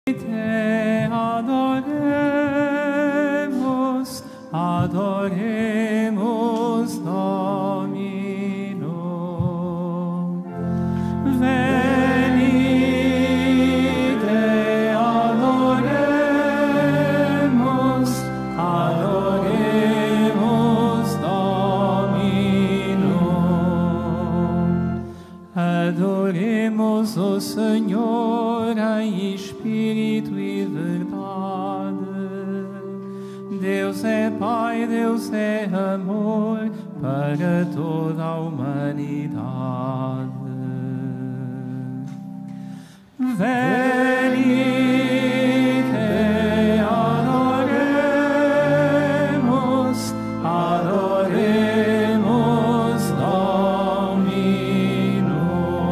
Te adoremos, adoremos Domino. Veni, te adoremos, adoremos Domino. Adoremos o Senhor em espírito e verdade. Deus é Pai, Deus é amor para toda a humanidade. Veni, te adoremos, adoremos Domino.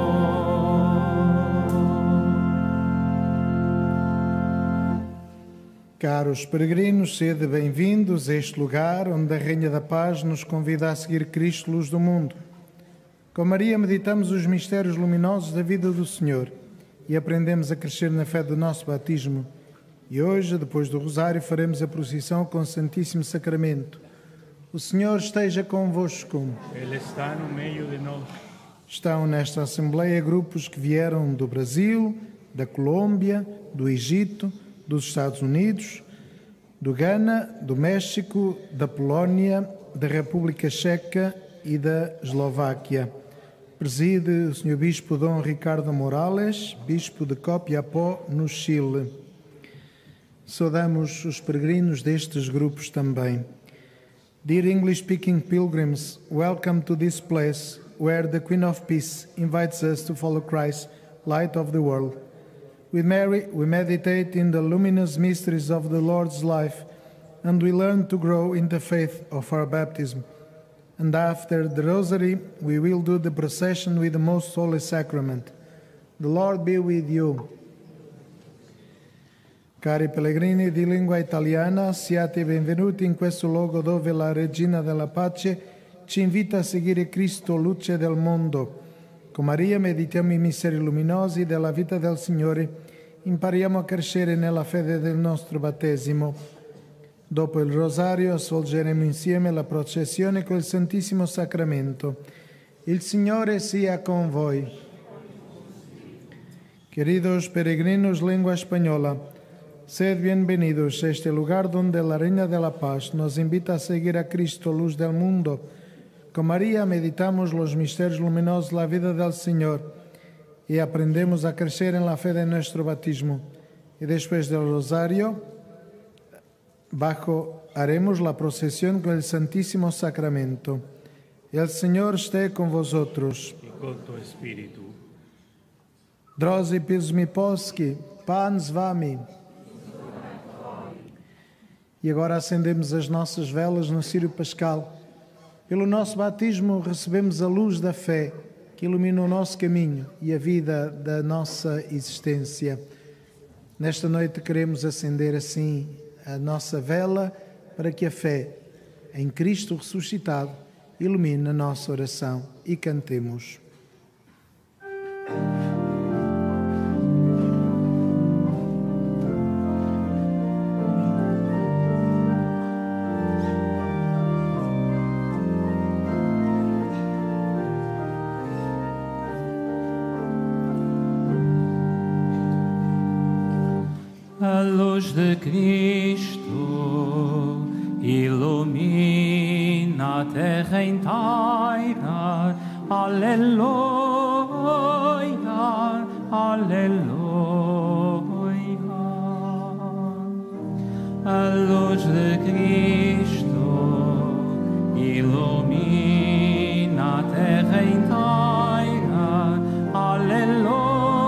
Caros peregrinos, sede bem-vindos a este lugar onde a Rainha da Paz nos convida a seguir Cristo, luz do mundo. Com Maria meditamos os mistérios luminosos da vida do Senhor e aprendemos a crescer na fé do nosso batismo. E hoje, depois do Rosário, faremos a procissão com o Santíssimo Sacramento. O Senhor esteja convosco. Ele está no meio de nós. Estão nesta Assembleia grupos que vieram do Brasil, da Colômbia, do Egito, dos Estados Unidos, do Ghana, do México, da Polónia, da República Checa e da Eslováquia. Preside o Sr. Bispo Dom Ricardo Morales, Bispo de Copiapó, no Chile. Saudamos os peregrinos destes grupos também. Dear English-speaking pilgrims, welcome to this place where the Queen of Peace invites us to follow Christ, light of the world. With Mary, we meditate in the luminous mysteries of the Lord's life, and we learn to grow in the faith of our baptism. And after the Rosary, we will do the procession with the Most Holy Sacrament. The Lord be with you. Cari pellegrini di lingua italiana, siate benvenuti in questo luogo dove la Regina della Pace ci invita a seguire Cristo, luce del mondo. Con Maria meditiamo i misteri luminosi della vita del Signore, impariamo a crescere nella fede del nostro battesimo. Dopo il rosario svolgeremo insieme la processione col Santissimo Sacramento. Il Signore sia con voi. Queridos peregrinos lengua española, sed bienvenidos a este lugar donde la Reina de la Paz nos invita a seguir a Cristo, luz del mundo. Con María meditamos los misterios luminosos de la vida del Señor y aprendemos a crecer en la fe de nuestro bautismo. Y después del rosario, haremos la procesión con el Santísimo Sacramento. El Señor esté con vosotros. Y con tu espíritu. Drodzy pielgrzymie polski, Pan z wami. E agora acendemos as nossas velas no círio pascal. Pelo nosso batismo recebemos a luz da fé que ilumina o nosso caminho e a vida da nossa existência. Nesta noite queremos acender assim a nossa vela para que a fé em Cristo ressuscitado ilumine a nossa oração e cantemos. A luz de Cristo ilumina a terra inteira. Aleluia, aleluia. A luz de Cristo ilumina a terra inteira. Aleluia.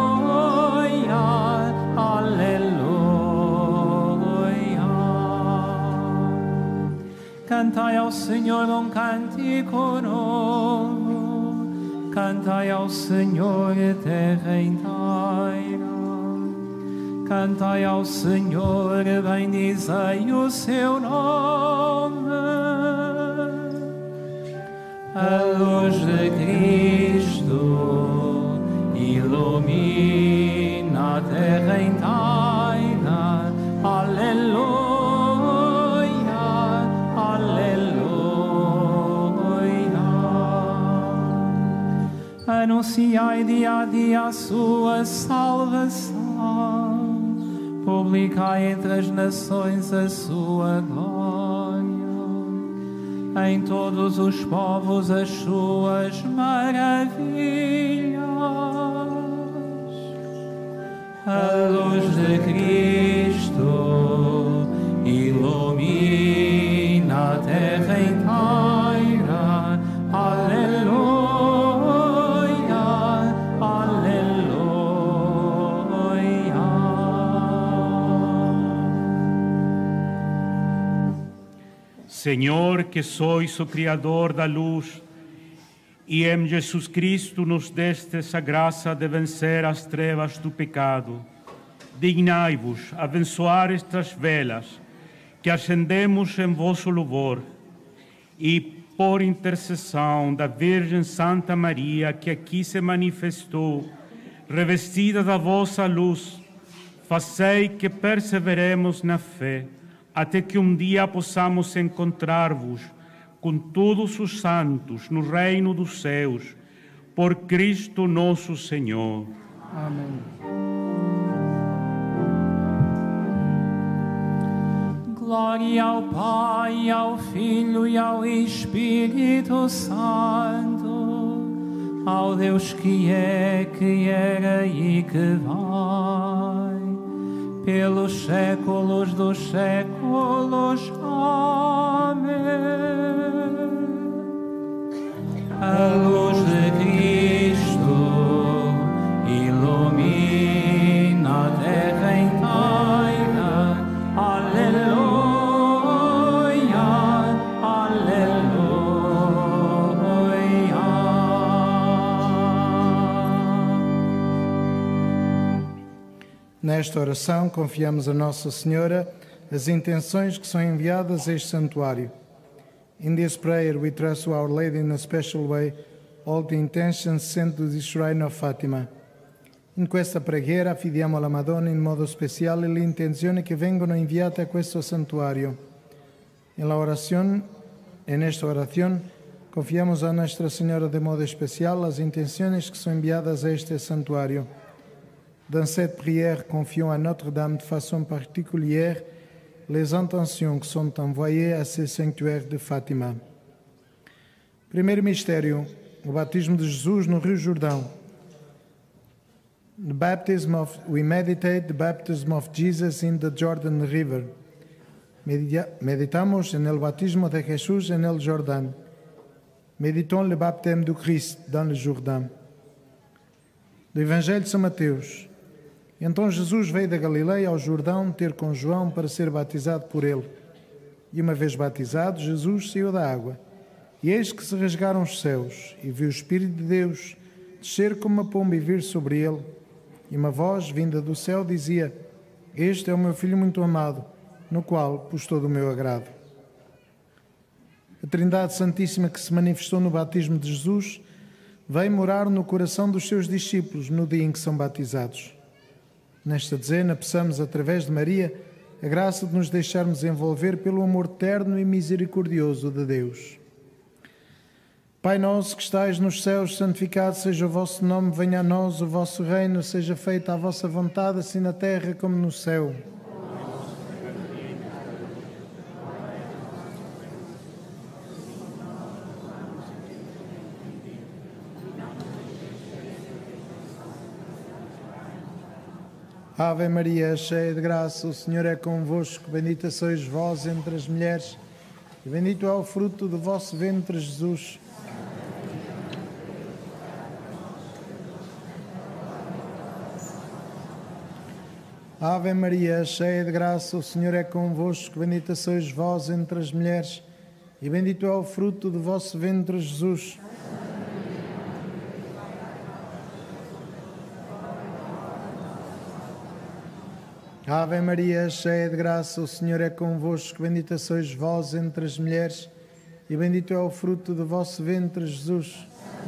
Cantai ao Senhor cântico novo, cantai ao Senhor a terra inteira. Cantai ao Senhor, bendizei o seu nome. A luz de Cristo ilumina a terra inteira. anunciai dia a dia a sua salvação, publicai entre as nações a sua glória, em todos os povos as suas maravilhas. A luz de Cristo ilumina a terra inteira. Aleluia, aleluia. Senhor, que sois o Criador da luz, e em Jesus Cristo nos destes a graça de vencer as trevas do pecado, dignai-vos abençoar estas velas que acendemos em vosso louvor, e por intercessão da Virgem Santa Maria, que aqui se manifestou, revestida da vossa luz, fazei que perseveremos na fé, até que um dia possamos encontrar-vos com todos os santos no reino dos céus, por Cristo nosso Senhor. Amém. Glória ao Pai, ao Filho e ao Espírito Santo, ao Deus que é, que era e que vai, pelos séculos dos séculos. Amém. A luz de Cristo ilumina a terra inteira. Aleluia, aleluia. Nesta oração, confiamos a Nossa Senhora as intenções que são enviadas a este santuário. In this prayer, we trust to Our Lady in a special way all the intentions sent to the Shrine of Fatima. In questa preghiera affidiamo alla Madonna in modo speciale le intenzioni che vengono inviate a questo santuario. En esta oración, confiamos a Nuestra Señora de modo especial las intenciones que son enviadas a este santuario. Dans cette prière, confions à Notre-Dame de façon particulière les intentions que sont envoyées à ce sanctuaire de Fátima. Primeiro mistério, o batismo de Jesus no Rio Jordão. We meditate the baptism of Jesus in the Jordan River. Meditamos en el bautismo de Jesús en el Jordán. Méditons le baptême du Christ dans le Jourdain. Do Evangelho de São Mateus. Então Jesus veio da Galileia ao Jordão ter com João para ser batizado por ele. E uma vez batizado, Jesus saiu da água. E eis que se rasgaram os céus, e viu o Espírito de Deus descer como uma pomba e vir sobre ele. E uma voz vinda do céu dizia: Este é o meu Filho muito amado, no qual pus todo o meu agrado. A Trindade Santíssima que se manifestou no batismo de Jesus veio morar no coração dos seus discípulos no dia em que são batizados. Nesta dezena, peçamos, através de Maria, a graça de nos deixarmos envolver pelo amor terno e misericordioso de Deus. Pai nosso que estais nos céus, santificado seja o vosso nome, venha a nós o vosso reino, seja feita a vossa vontade, assim na terra como no céu. Ave Maria, cheia de graça, o Senhor é convosco, bendita sois vós entre as mulheres, e bendito é o fruto do vosso ventre, Jesus. Ave Maria, cheia de graça, o Senhor é convosco, bendita sois vós entre as mulheres, e bendito é o fruto do vosso ventre, Jesus. Ave Maria, cheia de graça, o Senhor é convosco, bendita sois vós entre as mulheres, e bendito é o fruto do vosso ventre, Jesus.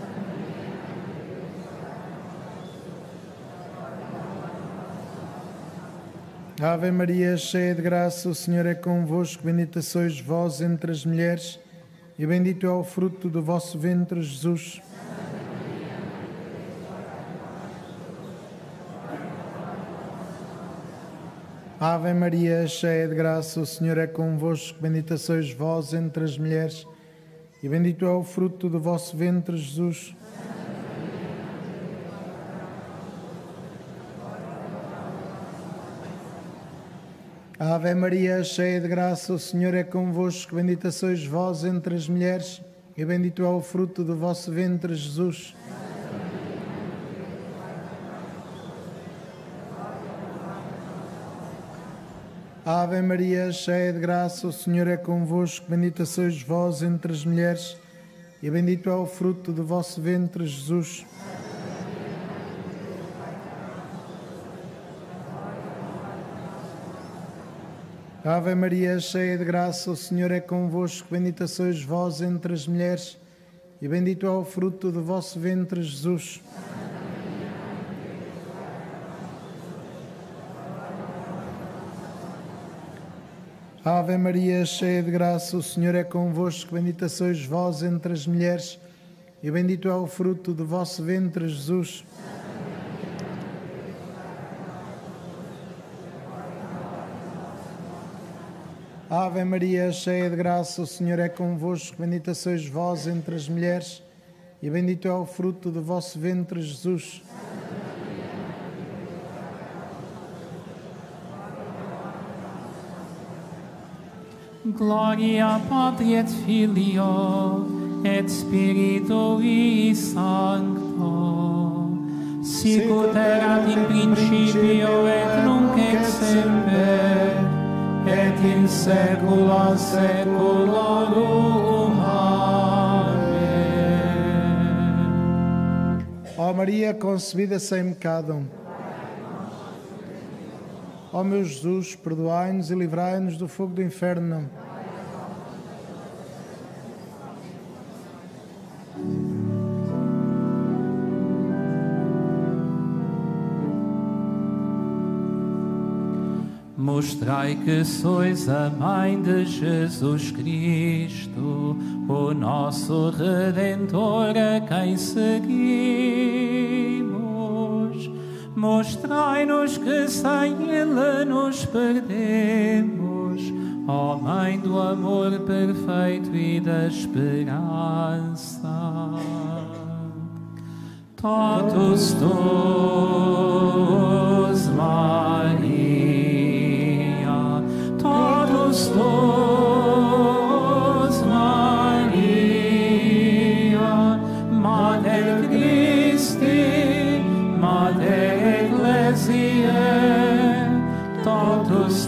Ave Maria, cheia de graça, o Senhor é convosco, bendita sois vós entre as mulheres, e bendito é o fruto do vosso ventre, Jesus. Ave Maria, cheia de graça, o Senhor é convosco, bendita sois vós entre as mulheres, e bendito é o fruto do vosso ventre, Jesus. Ave Maria, cheia de graça, o Senhor é convosco, bendita sois vós entre as mulheres, e bendito é o fruto do vosso ventre, Jesus. Ave Maria, cheia de graça, o Senhor é convosco, bendita sois vós entre as mulheres, e bendito é o fruto do vosso ventre, Jesus. Ave Maria, cheia de graça, o Senhor é convosco, bendita sois vós entre as mulheres, e bendito é o fruto do vosso ventre, Jesus. Ave Maria, cheia de graça, o Senhor é convosco, bendita sois vós entre as mulheres, e bendito é o fruto do vosso ventre, Jesus. Ave Maria, cheia de graça, o Senhor é convosco, bendita sois vós entre as mulheres, e bendito é o fruto do vosso ventre, Jesus. Gloria Patri et Filio et Spiritui Sancto, sicut erat in principio et nunc et semper, et in saecula saeculorum. Amém. Ó Maria concebida sem pecado, ó meu Jesus, perdoai-nos e livrai-nos do fogo do inferno. Mostrai que sois a mãe de Jesus Cristo, o nosso Redentor, a quem seguimos. Mostrai-nos que sem Ele nos perdemos, ó Mãe do amor perfeito e da esperança. Totus tus, Maria, totus tus, Maria, Mater Christi, Mater Ecclesiae, totus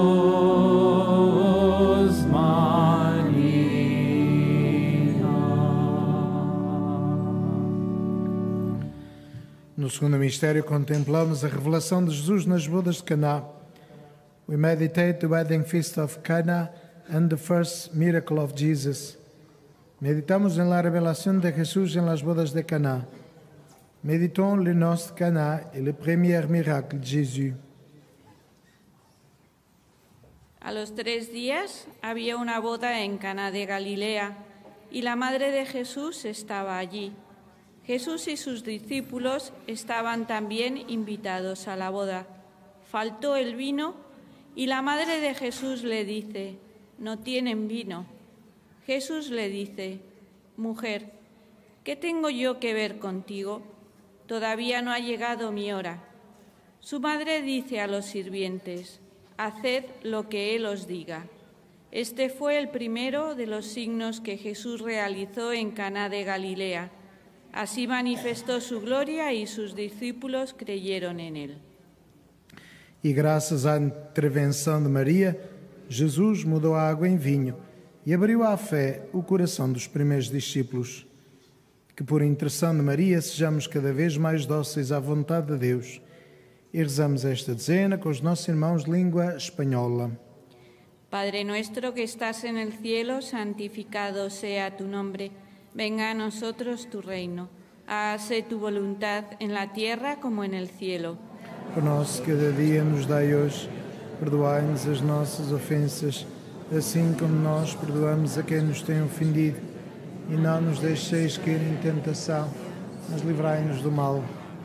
tus, Maria. No segundo mistério contemplamos a revelação de Jesus nas bodas de Caná. We meditate the wedding feast of Cana and the first miracle of Jesus. Meditamos en la revelación de Jesús en las bodas de Caná. Méditons le noces de Cana et le premier miracle de Jésus. A los 3 días había una boda en Caná de Galilea y la madre de Jesús estaba allí. Jesús y sus discípulos estaban también invitados a la boda. Faltó el vino y la madre de Jesús le dice: no tienen vino. Jesús le dice: mujer, ¿qué tengo yo que ver contigo? Todavía no ha llegado mi hora. Su madre dice a los sirvientes: haced lo que Él os diga. Este fue el primero de los signos que Jesús realizó en Caná de Galilea. Así manifestó su gloria y sus discípulos creyeron en Él. E graças à intervenção de Maria, Jesus mudou a água em vinho e abriu à fé o coração dos primeiros discípulos. Que por intercessão de Maria sejamos cada vez mais dóceis à vontade de Deus. E rezamos esta dezena com os nossos irmãos de língua espanhola. Padre nuestro que estás en el cielo, santificado sea tu nombre. Venga a nosotros tu reino. Hágase tu voluntad en la tierra como en el cielo. O nosso cada dia nos dai hoje. Perdoai-nos as nossas ofensas, assim como nós perdoamos a quem nos tem ofendido. E não nos deixeis cair em tentação, mas livrai-nos do mal.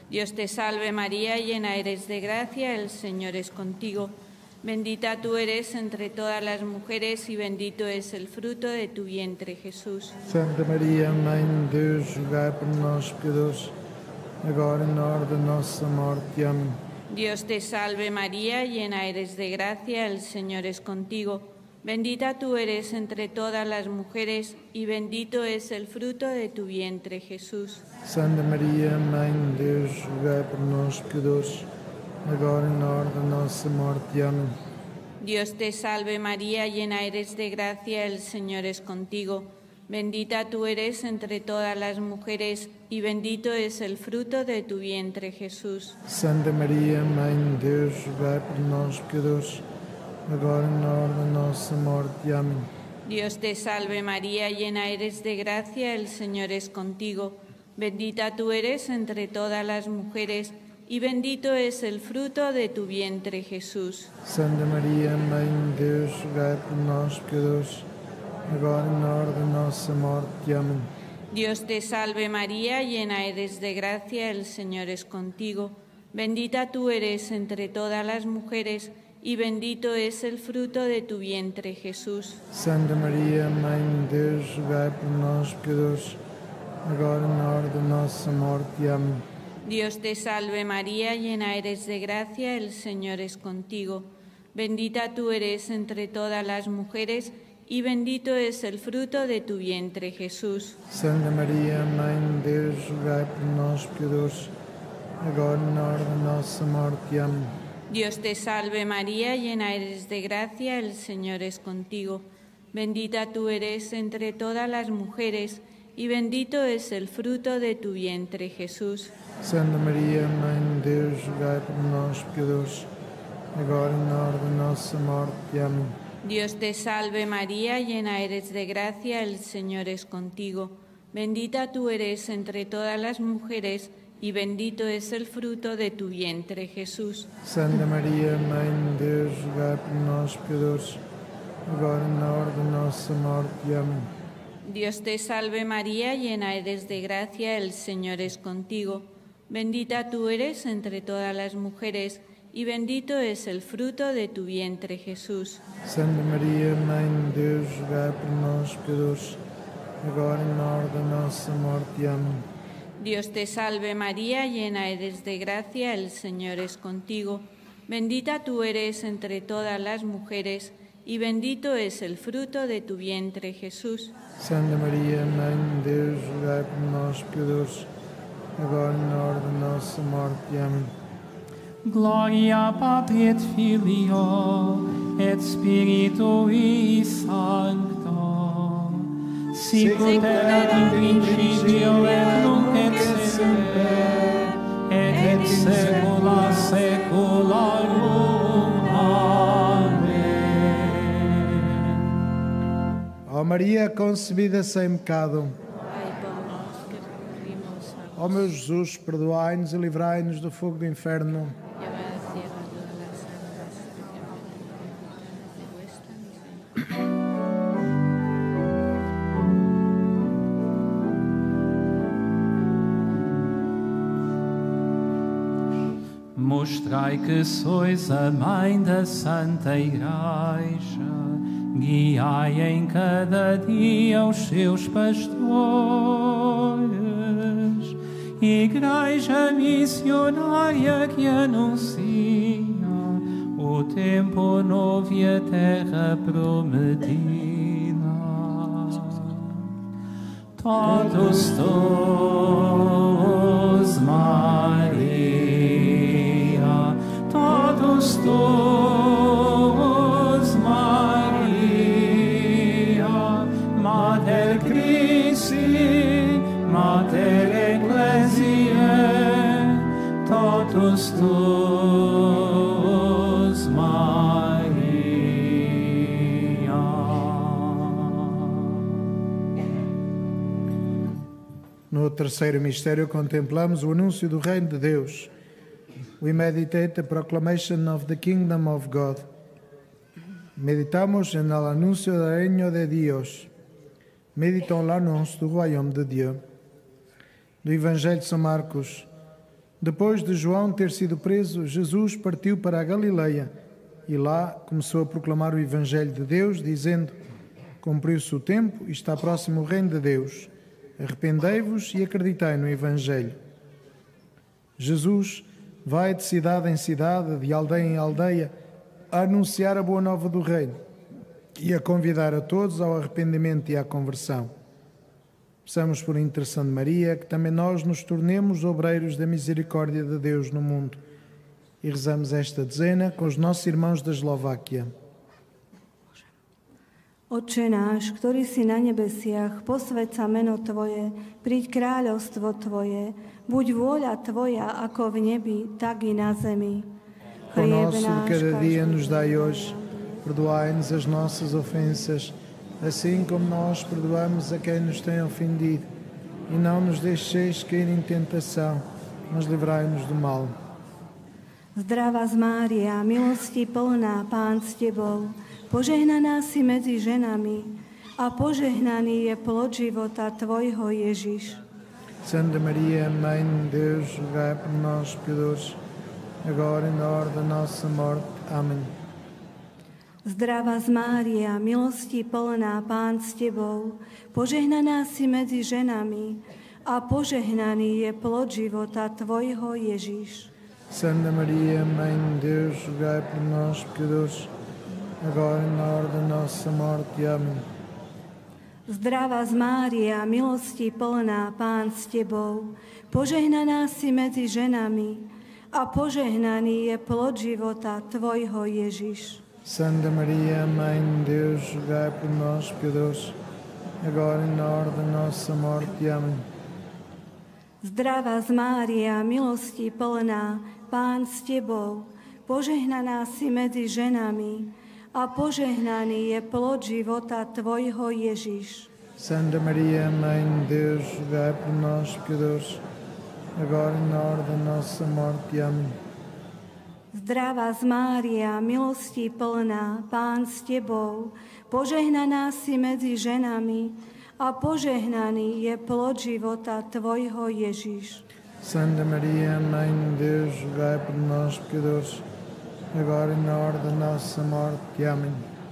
Dios te salve María, llena eres de gracia, el Señor es contigo. Bendita tú eres entre todas las mujeres y bendito es el fruto de tu vientre, Jesús. Santa Maria, Mãe de Deus, rogai por nós, pecadores, agora e na hora da nossa morte. Amém. Dios te salve María, llena eres de gracia, el Señor es contigo. Bendita tú eres entre todas las mujeres y bendito es el fruto de tu vientre, Jesús. Santa Maria, Mãe de Deus, rogai por nós, pecadores, agora e na hora da nossa morte. Amém. Dios te salve María, llena eres de gracia, el Señor es contigo. Bendita tú eres entre todas las mujeres y bendito es el fruto de tu vientre, Jesús. Santa Maria, Mãe de Deus, rogai por nós, pecadores, agora e na hora da nossa morte. Amém. Dios te salve María, llena eres de gracia, el Señor es contigo. Bendita tú eres entre todas las mujeres y bendito es el fruto de tu vientre, Jesús. Santa Maria, Mãe de Deus, rogai por nós, pecadores, agora e na hora da nossa morte. Amém. Dios te salve María, llena eres de gracia, el Señor es contigo. Bendita tú eres entre todas las mujeres y bendito es el fruto de tu vientre, Jesús. Santa Maria, Mãe de Deus, rogai por nós, pecadores, agora e na hora da nossa morte. Amém. Dios te salve María, llena eres de gracia, el Señor es contigo. Bendita tú eres entre todas las mujeres y bendito es el fruto de tu vientre, Jesús. Santa Maria, Mãe de Deus, rogai por nós, pecadores, agora e na hora da nossa morte. Amém. Dios te salve María, llena eres de gracia, el Señor es contigo. Bendita tú eres entre todas las mujeres y bendito es el fruto de tu vientre, Jesús. Santa Maria, Mãe de Deus, rogai por nós, pecadores, agora e na hora da nossa morte. Amém. Dios te salve María, llena eres de gracia, el Señor es contigo. Bendita tú eres entre todas las mujeres y bendito es el fruto de tu vientre, Jesús. Santa Maria, Mãe de Deus, rogai por nós, pecadores, agora e na hora da nossa morte. Amém. Dios te salve María, llena eres de gracia, el Señor es contigo. Bendita tú eres entre todas las mujeres y bendito es el fruto de tu vientre, Jesús. Santa Maria, Mãe de Deus, rogai por nós, pecadores, agora e na hora da nossa morte. Amém. Dios te salve María, llena eres de gracia, el Señor es contigo. Bendita tú eres entre todas las mujeres y bendito es el fruto de tu vientre, Jesús. Santa Maria, Mãe de Deus, rogai por nós, pecadores, agora e na hora da nossa morte. Amém. Gloria Patri et Filio et Spiritui Sancto, sic ut erat in principio et nunc et semper, et in saecula saeculorum. Amém. Ó Maria concebida sem pecado, Ay, por nos que recurrimos a ó meu Jesus, perdoai-nos e livrai-nos do fogo do inferno. llevar al cielo a todas las almas, especialmente de vuestra misericordia. Mostrai que sois a mãe da Santa Igreja, guiai em cada dia os seus pastores, Igreja missionária que anuncia o tempo novo e a terra prometida. Totus tus, Maria, totus tus, Maria, Mater Christi, Mater Ecclesiae, totus tus, Maria. No terceiro mistério contemplamos o anúncio do reino de Deus. We meditate the proclamation of the kingdom of God. Meditamos en el anuncio del reino de Dios. Méditons l'annonce du royaume de Dieu. Do Evangelho de São Marcos. Depois de João ter sido preso, Jesus partiu para a Galileia e lá começou a proclamar o Evangelho de Deus, dizendo: cumpriu-se o tempo e está próximo o reino de Deus. Arrependei-vos e acreditai no Evangelho. Jesus vai de cidade em cidade, de aldeia em aldeia, a anunciar a boa nova do reino e a convidar a todos ao arrependimento e à conversão. Peçamos por intercessão de Maria que também nós nos tornemos obreiros da misericórdia de Deus no mundo. E rezamos esta dezena com os nossos irmãos da Eslováquia. Otče náš, ktorý si na nebesiach, posväť sa meno Tvoje, príď kráľovstvo Tvoje, buď vôľa Tvoja ako v nebi, tak i na zemi. O nosso de cada dia nos dai hoje, perdoai-nos as nossas ofensas, assim como nós perdoamos a quem nos tem ofendido, e não nos deixeis cair em tentação, mas livrai-nos do mal. Zdravá Mária, milosti plná, Pán s Tebou, požehnaná si medzi ženami a požehnaný je plod života Tvojho Ježiš. Santa Maria, Mãe de Deus, rogai por nós, pecadores, agora e na hora da nossa morte. Amém. Zdravá Mária, milosti plná, Pán s Tebou, požehnaná si medzi ženami a požehnaný je plod života Tvojho Ježiš. Santa Maria, Mãe de Deus, rogai por nós, pecadores, agora e na hora da nossa morte. Amém. Zdravá Mária, milosti plná, Pán s Tebou, požehnaná si medzi ženami a požehnaný je plod života Tvojho Ježiš. Santa Maria, Mãe de Deus, rogai por nós, pecadores, agora e na hora da nossa morte. Amém. Zdravá Mária, milosti plná, Pán s Tebou, požehnaná si medzi ženami a požehnaný je plod života Tvojho Ježiš. Santa Maria, Mãe de Deus, rogai por nós, pecadores, agora e na hora da nossa morte. Amém. Zdravá Mária, milosti plná, Pán s Tebou, požehnaná si medzi ženami a požehnaný je plod života Tvojho Ježiš. Santa Maria, Mãe de Deus, rogai por nós, pecadores, agora e na hora da nossa morte. Amém.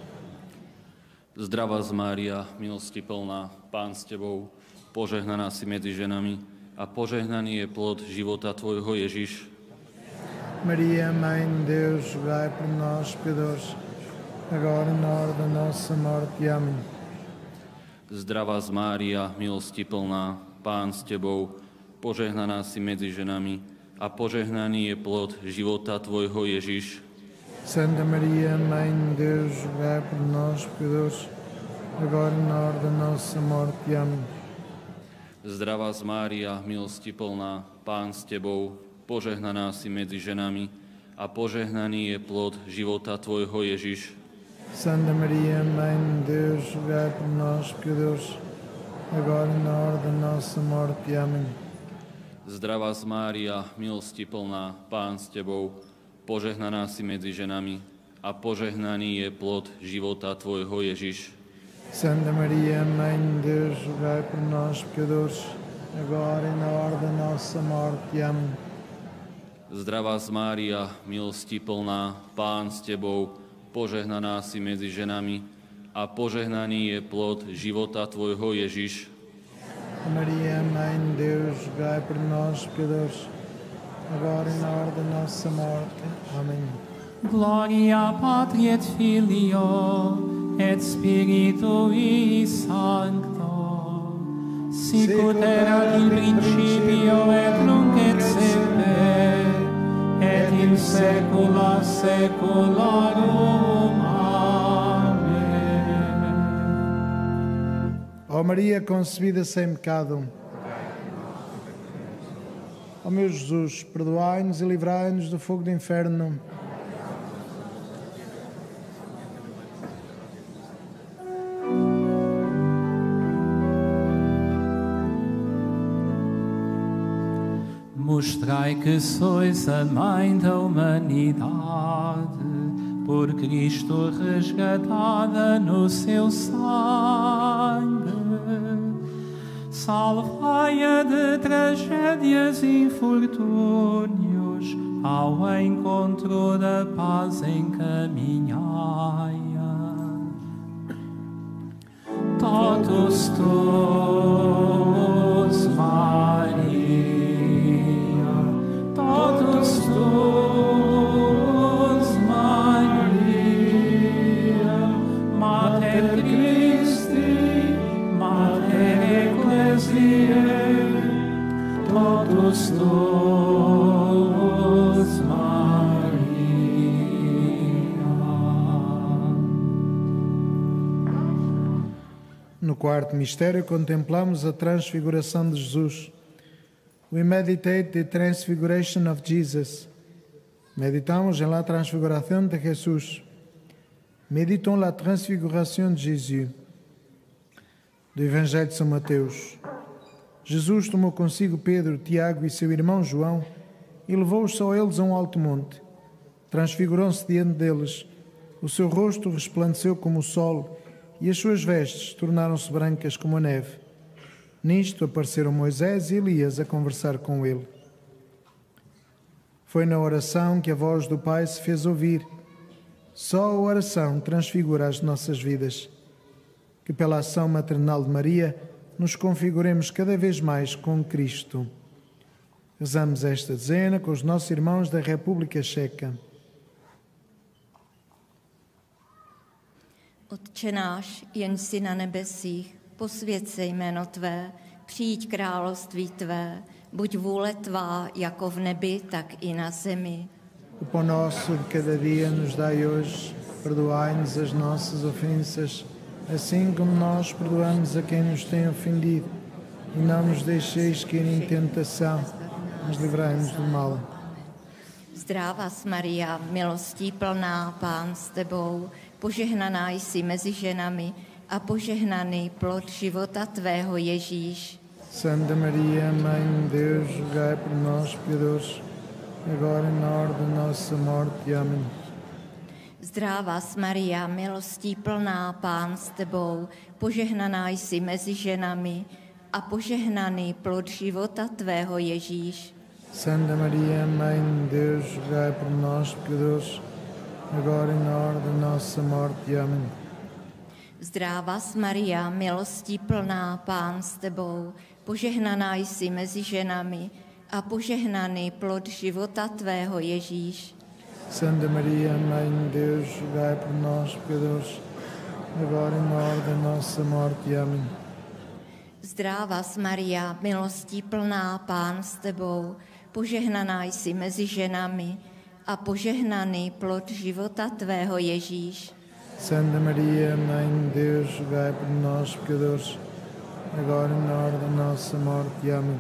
Zdravá Mária, milosti plná, Pán s Tebou, požehnaná si medzi ženami a požehnaný je plod života Tvojho Ježiš. Maria, Mãe de Deus, rogai por nós, pecadores, agora e na hora da nossa morte. Amém. Zdravá Mária, milosti plná, Pán s Tebou, požehnaná si medzi ženami a požehnaný je plod života Tvojho Ježiš. Santa Maria, Mãe de Deus, rogai por nós, pecadores, agora e na hora da nossa morte. Amém. Zdravá Mária, milosti plná, Pán s Tebou, požehnaná si medzi ženami a požehnaný je plod života Tvojho Ježiš. Santa Maria, Mãe de Deus, rogai por nós, pecadores, agora e na hora da nossa morte. Amém. Zdravá Mária, milosti plná, Pán s Tebou, požehnaná si medzi ženami a požehnaný je plod života Tvojho Ježiš. Santa Maria, Mãe de Deus, rogai por nós, pecadores, agora e na hora da nossa morte. Amém. Zdravá Mária, milosti plná, Pán s Tebou, požehnaná si medzi ženami a požehnaný je plod života Tvojho Ježiš. Maria, Mãe de Deus, rogai por nós, pecadores, agora e na hora da nossa morte. Amém. Gloria Patri et Filio et Spiritui Sancto, sicut erat in principio et nunc et semper, et in saecula saeculorum. Amém. Ó Maria concebida sem pecado, ó meu Jesus, perdoai-nos e livrai-nos do fogo do inferno. Mostrai que sois a mãe da humanidade, por Cristo resgatada no seu sangue. Salvai-a de tragédias e infortúnios, ao encontro da paz encaminhai-a. Totus tuus, Maria, totus tuus, Maria, Mater Christi, Mater Ecclesiae, totus tuus, No quarto mistério, contemplamos a transfiguração de Jesus. We meditate the transfiguration of Jesus. Meditamos en la transfiguración de Jesús. Méditons la transfiguration de Jésus. Do Evangelho de São Mateus. Jesus tomou consigo Pedro, Tiago e seu irmão João e levou-os só eles a um alto monte. Transfigurou-se diante deles. O seu rosto resplandeceu como o sol e as suas vestes tornaram-se brancas como a neve. Nisto apareceram Moisés e Elias a conversar com ele. Foi na oração que a voz do Pai se fez ouvir. Só a oração transfigura as nossas vidas. Que pela ação maternal de Maria nos configuremos cada vez mais com Cristo. Rezamos esta dezena com os nossos irmãos da República Checa. Otče náš, jenž jsi na nebesích, posvěť se jméno Tvé, přijď království Tvé, buď vůle Tvá, jako v nebi, tak i na zemi. O pão nosso de cada dia nos dai hoje, perdoai-nos as nossas ofensas, assim como nós perdoamos a quem nos tem ofendido, e não nos deixeis cair em tentação, mas livrai-nos do mal. Zdráva Maria, milostí plná, Pán s Tebou, požehnaná jsi mezi ženami a požehnaný plod života Tvého Ježíš. Santa Maria, Mãe de Deus, rogai por nós, pecadores, agora e na hora da nossa morte. Amém. Zdráva Maria, milostí plná, Pán s Tebou, požehnaná jsi mezi ženami a požehnaný plod života Tvého Ježíš. Santa Maria, Mãe de Deus, rogai por nós, pecadores, agora e na hora da nossa morte. Amém. Zdráva Maria, milostí plná, Pán s Tebou, požehnaná jsi mezi ženami a požehnaný plod života Tvého Ježíš. Santa Maria, Mãe de Deus, rogai por nós, pecadores, agora e na hora da nossa morte. Amém. Zdráva Maria, milostí plná, Pán s Tebou, požehnaná jsi mezi ženami a požehnaný plod života Tvého Ježíš. Santa Maria, Mãe de Deus, rogai por nós, pecadores, agora e na hora da nossa morte. Amém.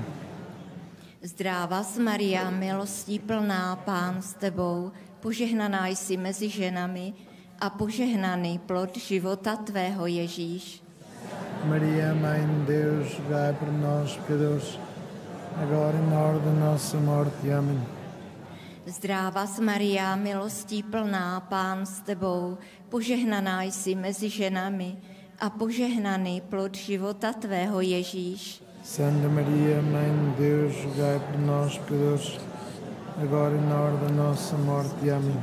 Zdráva Maria, milostí plná, Pán s Tebou, požehnaná jsi mezi ženami a požehnaný plod života Tvého Ježíš. Maria, Mãe de Deus, rogai por nós, pecadores, agora e na hora da nossa morte. Amém. Zdráva Maria, milostí plná, Pán s Tebou, požehnaná jsi mezi ženami a požehnaný plod života Tvého Ježíš. Santa Maria, Mãe de Deus, rogai por nós, pecadores, agora e na hora da nossa morte. Amém.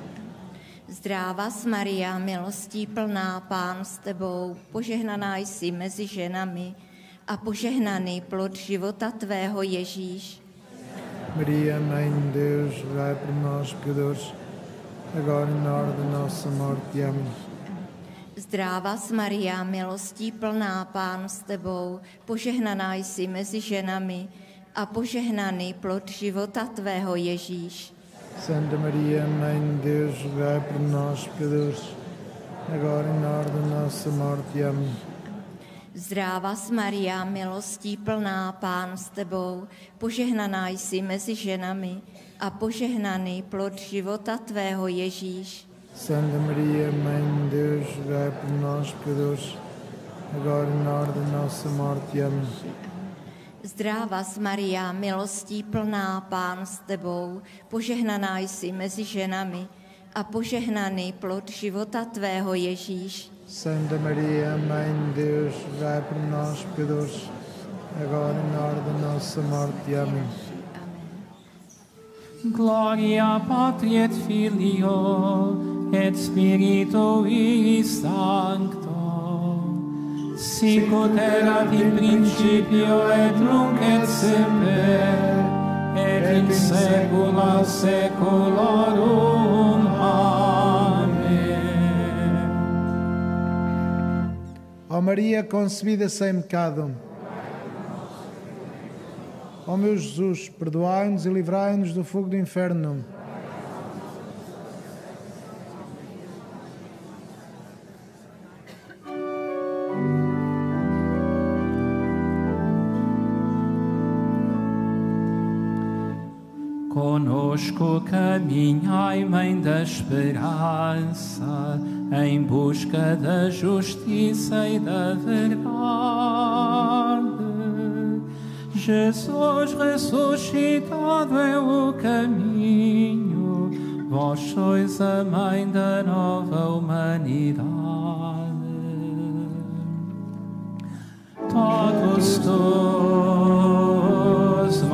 Zdráva Maria, milostí plná, Pán s Tebou, požehnaná jsi mezi ženami a požehnaný plod života Tvého Ježíš. Maria, Mãe de Deus, rogai por nós, pecadores, agora e na hora da nossa morte. Amém. Zdráva Maria, milostí plná, Pán s Tebou, požehnaná jsi mezi ženami a požehnaný plod života Tvého Ježíš. Santa Maria, Mãe de Deus, rogai por nós, pecadores, agora e na hora da nossa morte. Amém. Zdráva Maria, milostí plná, Pán s Tebou, požehnaná jsi mezi ženami a požehnaný plod života Tvého Ježíš. Santa Maria, Mãe de Deus, rogai por nós, pecadores, agora e na hora da nossa morte. Amém. Zdráva Maria, milostí plná, Pán s Tebou, požehnaná jsi mezi ženami a požehnaný plod života Tvého Ježíš. Santa Maria, Mãe de Deus, rogai por nós, pecadores, agora e na hora da nossa morte. Amém. Gloria Patri et Filio et Spiritui Sancto, sic ut erat in principio et nunc et semper, et in saecula saeculorum. Amém. Ó Maria concebida sem pecado, ó meu Jesus, perdoai-nos e livrai-nos do fogo do inferno. Conosco caminhai, Mãe da Esperança, em busca da justiça e da verdade. Jesus ressuscitado é o caminho, vós sois a Mãe da nova humanidade. Totus tus,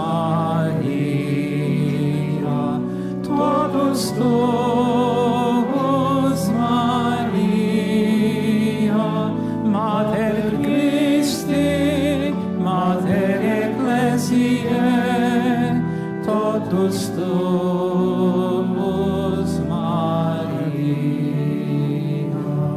Maria, totus tus, Maria, Mater Christi, Mater Ecclesiae, totus tus, Maria.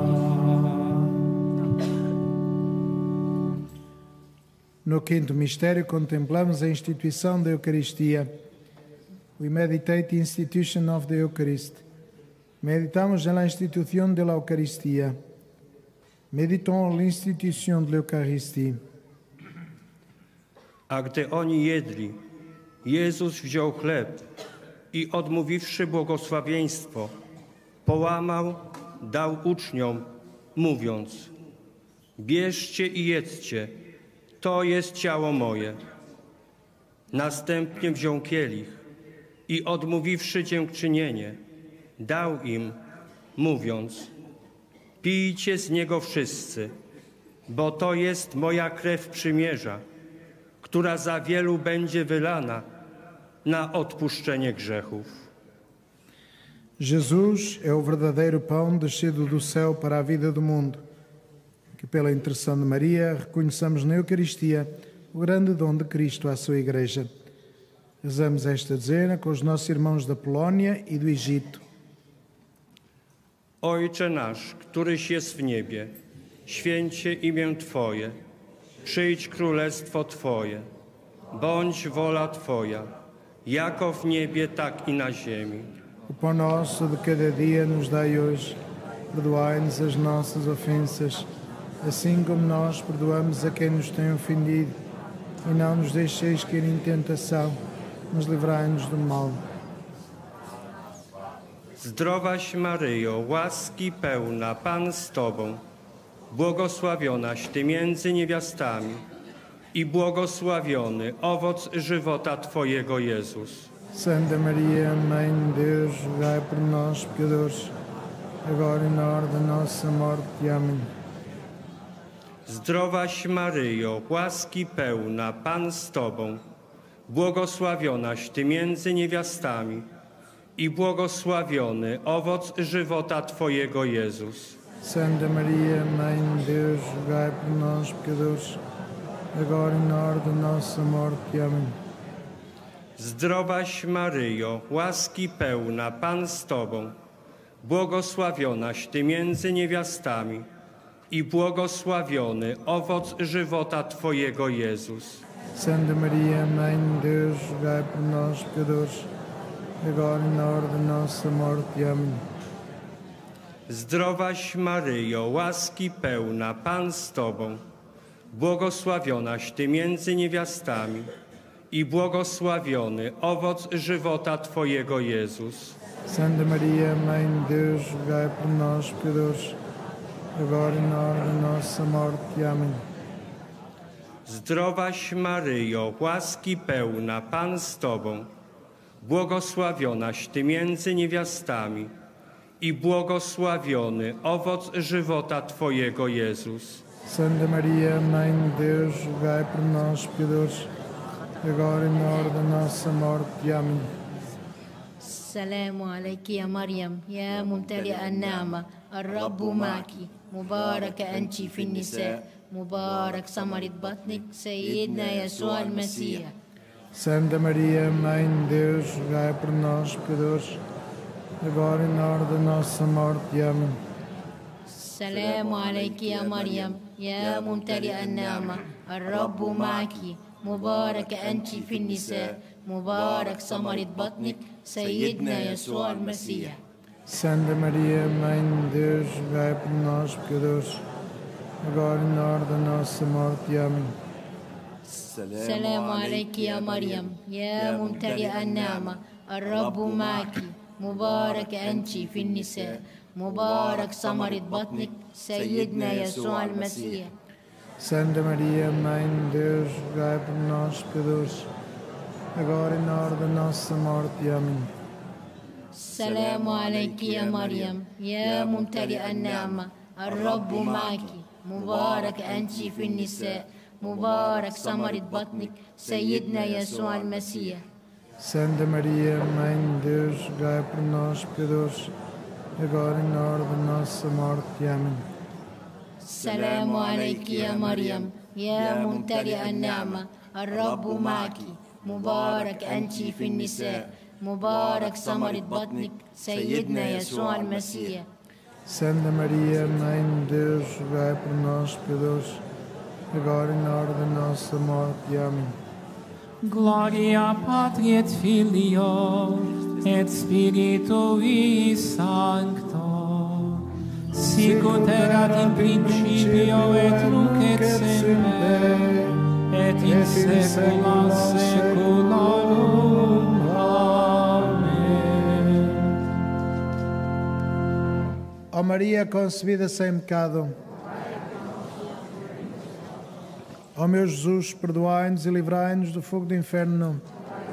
No quinto mistério contemplamos a instituição da Eucaristia. We meditate the institution of the Eucharist. Meditamos na instituição da Eucaristia. Méditons l'institution de l'Eucharistie. A gdy oni jedli, Jezus wziął chleb i odmówiwszy błogosławieństwo, połamał, dał uczniom, mówiąc: bierzcie i jedzcie, to jest ciało moje. Następnie wziął kielich i odmówiwszy dziękczynienie, dał im, mówiąc: pijcie z niego wszyscy, bo to jest moja krew przymierza, która za wielu będzie wylana na odpuszczenie grzechów. Jesus é o verdadeiro pão descido do céu para a vida do mundo. Que pela intercessão de Maria reconheçamos na Eucaristia o grande dom de Cristo à sua Igreja. Rezamos esta dezena com os nossos irmãos da Polónia e do Egito. Ojcze nasz, któryś jest w niebie, święć się imię Twoje, przyjdź królestwo Twoje, bądź wola Twoja, jako w niebie, tak i na ziemi. O pão nosso de cada dia nos dai hoje. Perdoai-nos as nossas ofensas, assim como nós perdoamos a quem nos tem ofendido. E não nos deixeis cair em tentação, mas livrai-nos do mal. Zdrowaś Maryjo, łaski pełna, Pan z Tobą, błogosławionaś Ty między niewiastami i błogosławiony owoc żywota Twojego, Jezus. Santa Maria, Mãe de Deus, rogai por nós, pecadores, agora e na hora da nossa morte. Amém. Zdrowaś Maryjo, łaski pełna, Pan z Tobą, błogosławionaś Ty między niewiastami i błogosławiony owoc żywota Twojego, Jezus. Santa Maria, Mãe de Deus, rogai por nós, pecadores, agora e na hora da nossa morte. Amém. Zdrowaś Maryjo, łaski pełna, Pan z Tobą, błogosławionaś Ty między niewiastami i błogosławiony owoc żywota Twojego, Jezus. Santa Maria, Mãe de Deus, rogai por nós, pecadores, agora e na hora da nossa morte. Amém. Zdrowaś Maryjo, łaski pełna, Pan z Tobą, błogosławionaś Ty między niewiastami i błogosławiony owoc żywota Twojego, Jezus. Santa Maria, Mãe de Deus, rogai por nós, pecadores, agora e na hora da nossa morte. Amém. Zdrowaś Maryjo, łaski pełna, Pan z Tobą, błogosławionaś Ty między niewiastami i błogosławiony owoc żywota Twojego, Jezus. Santa Maria, Mãe de Deus, rogai por nós, pecadores, agora e na hora da nossa morte. Amém. السلام عليك يا مريم يا ممتلئ النعمة الرب معك مبارك أنت في النساء مبارك ثمرة بطنك سيدنا يسوع المسيح. Santa Maria, Mãe de Deus, rogai por nós, pecadores, agora e na hora da nossa morte. Amém. السلام عليك يا مريم يا ممتلئ النعمة الرب معك مبارك أنت في النساء مبارك ثمرة بطنك سيدنا يسوع المسيح. Santa Maria, Mãe de Deus, rogai por nós, pecadores, agora e na hora da nossa morte. Amém. السلام عليك يا مريم يا ممتلئ النعمة الرب معك مبارك أنت في النساء مبارك ثمرة بطنك سيدنا يسوع المسيح. Santa Maria, Mãe de Deus, rogai por nós, pecadores, agora e na hora da nossa morte. Amém. السلام عليك يا مريم يا ممتلئ النعمة الرب معك مبارك أنت في النساء مبارك ثمرة بطنك سيدنا يسوع المسيح. Santa Maria, Mãe de Deus, rogai por nós, pecadores, agora e na hora da nossa morte. Amém. السلام عليك يا مريم يا ممتلئ النعمة الرب معك مبارك أنت في النساء مبارك ثمرة بطنك سيدنا يسوع المسيح. Santa Maria, Mãe de Deus, rogai por nós, pecadores, agora e na hora da nossa morte. Amém. Gloria Patri et Filio et Spiritui Sancto, sicut erat in principio et nunc et semper, et in saecula saeculorum. Amém. Ó Maria concebida sem pecado, ó meu Jesus, perdoai-nos e livrai-nos do fogo do inferno.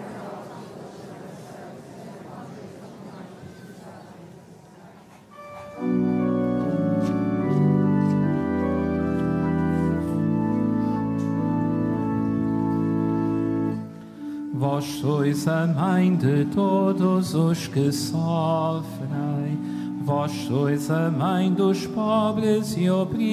Vós sois a mãe de todos os que sofrem, vós sois a mãe dos pobres e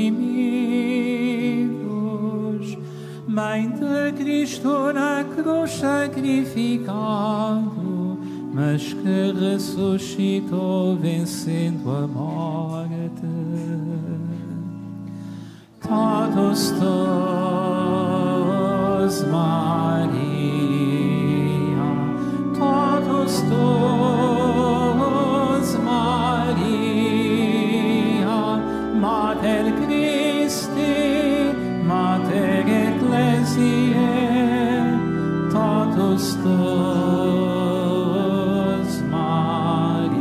oprimidos, mãe de Cristo na cruz sacrificado, mas que ressuscitou vencendo a morte. Totus tus, Maria, totus tus, Maria, Mater Christi, Mater Ecclesiae, totus tus, Maria.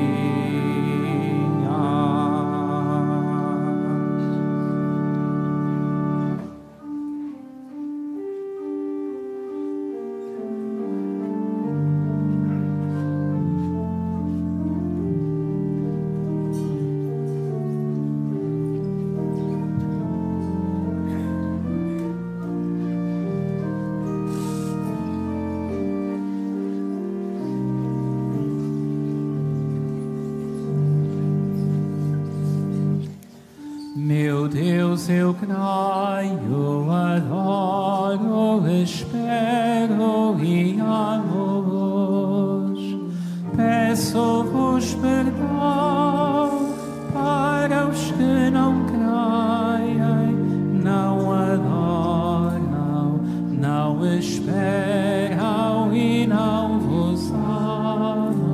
Meu Deus, eu creio, adoro, espero e amo-vos. Peço-vos perdão para os que não creem, não adoram, não esperam e não vos amam.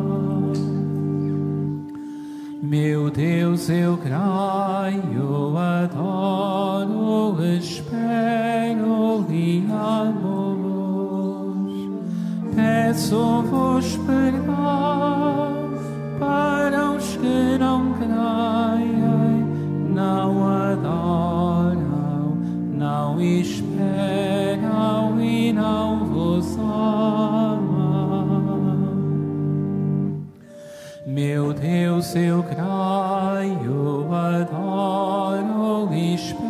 Meu Deus, eu creio, adoro, espero e amo-vos. Peço-vos perdão para os que não creem, não adoram, não esperam e não vos amam. Meu Deus, eu creio, adoro e espero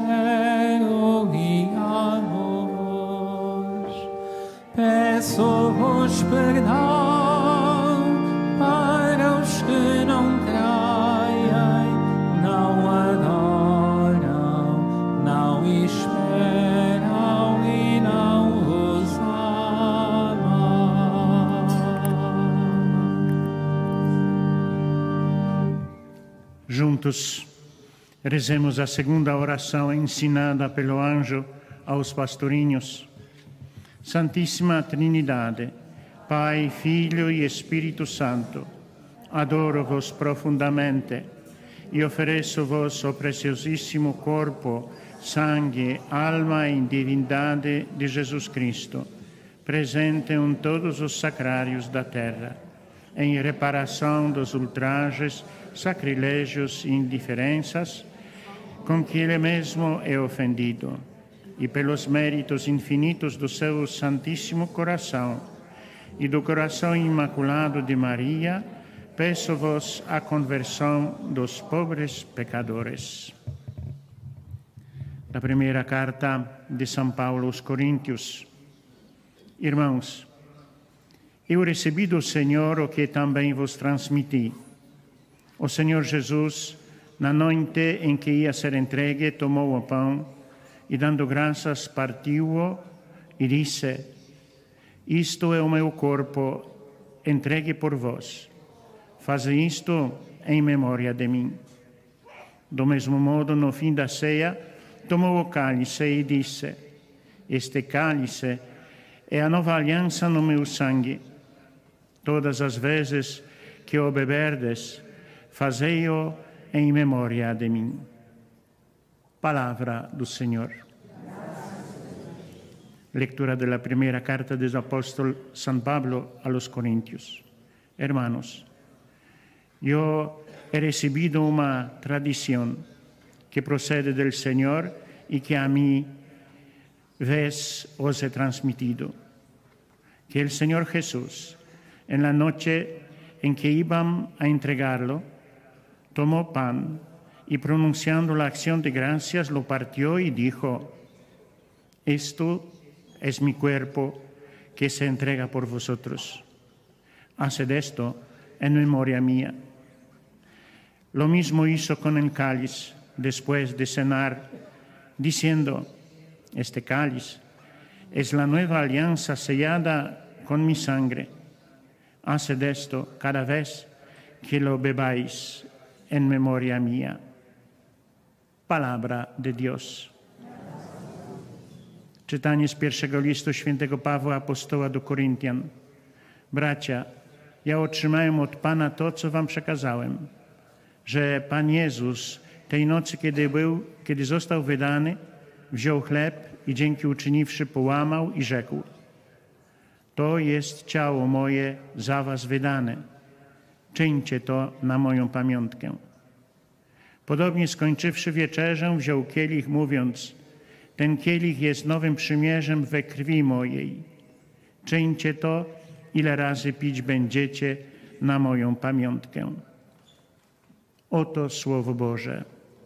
Juntos, rezemos a segunda oração ensinada pelo anjo aos pastorinhos. Santíssima Trindade, Pai, Filho e Espírito Santo, adoro-vos profundamente e ofereço-vos o preciosíssimo corpo, sangue, alma e divindade de Jesus Cristo, presente em todos os sacrários da terra, em reparação dos ultrajes, sacrilégios e indiferenças com que Ele mesmo é ofendido, e pelos méritos infinitos do seu Santíssimo Coração e do Coração Imaculado de Maria, peço-vos a conversão dos pobres pecadores. Da primeira carta de São Paulo aos Coríntios. Irmãos, eu recebi do Senhor o que também vos transmiti. O Senhor Jesus, na noite em que ia ser entregue, tomou o pão e, dando graças, partiu-o e disse: Isto é o meu corpo, entregue por vós. Fazei isto em memória de mim. Do mesmo modo, no fim da ceia, tomou o cálice e disse: Este cálice é a nova aliança no meu sangue. Todas as vezes que o beberdes, fazei-o em memória de mim. Palavra do Senhor. Lectura da primeira carta do apóstolo San Pablo a los Coríntios. Hermanos, yo he recibido una tradición que procede del Señor y que a mí os he transmitido. Que el Señor Jesús, en la noche en que iban a entregarlo, tomó pan y pronunciando la acción de gracias lo partió y dijo: Esto es mi cuerpo que se entrega por vosotros. Haced esto en memoria mía. Lo mismo hizo con el cáliz después de cenar, diciendo: Este cáliz es la nueva alianza sellada con mi sangre. Haced esto cada vez que lo bebáis en memoria mía. Palabra de Dios. Czytanie z pierwszego listu świętego Pawła apostoła do Koryntian. Bracia, ja otrzymałem od Pana to, co wam przekazałem, że Pan Jezus tej nocy, kiedy został wydany, wziął chleb i dzięki uczyniwszy połamał i rzekł: To jest ciało moje za was wydane. Czyńcie to na moją pamiątkę. Podobnie skończywszy wieczerzę, wziął kielich, mówiąc: Ten kielich jest nowym przymierzem we krwi mojej. Czyńcie to, ile razy pić będziecie na moją pamiątkę. Oto Słowo Boże.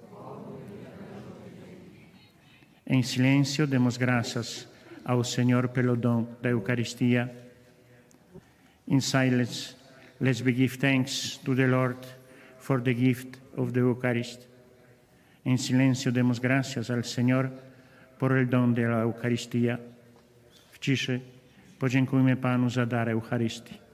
En silencio demos gracias ao Señor pelo dom da Eucaristia. In silence, let's give thanks to the Lord for the gift of the Eucharist. En silencio demos gracias al Señor por el don de la Eucaristía. W ciszy podziękujmy Panu za dar Eucharystii.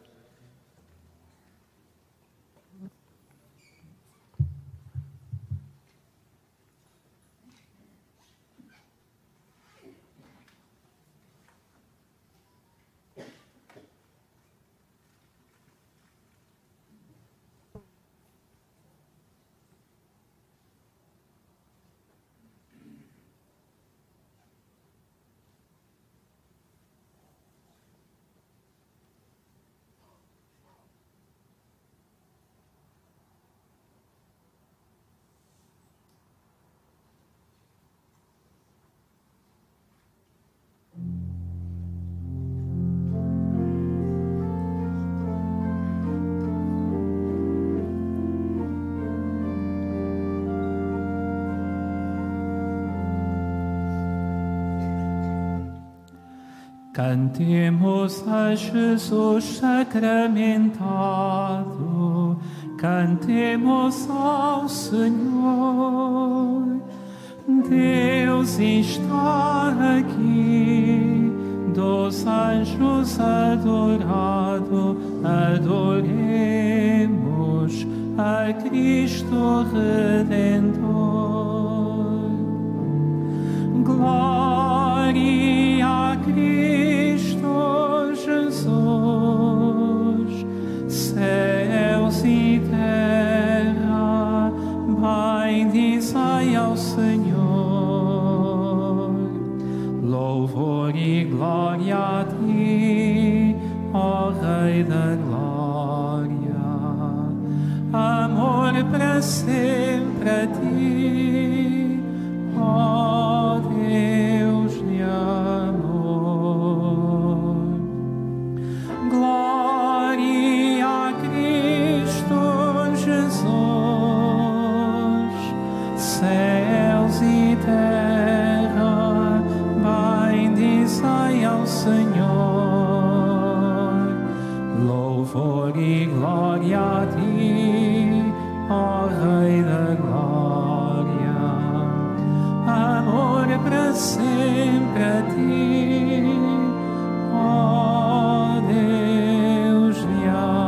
Cantemos a Jesus sacramentado, cantemos ao Senhor. Deus está aqui, dos anjos adorado, adoremos, a Cristo Redentor. Glória a Cristo Jesus, céus e terra, bendizei ao Senhor. Louvor e glória a ti, ó Rei da glória. Amor para sempre a ti, ó Deus de amor. Glória a Cristo Jesus, céus e terra, bendizei ao Senhor. Louvor e glória a ti, ó Rei da glória. Amor para sempre a ti, ó Deus de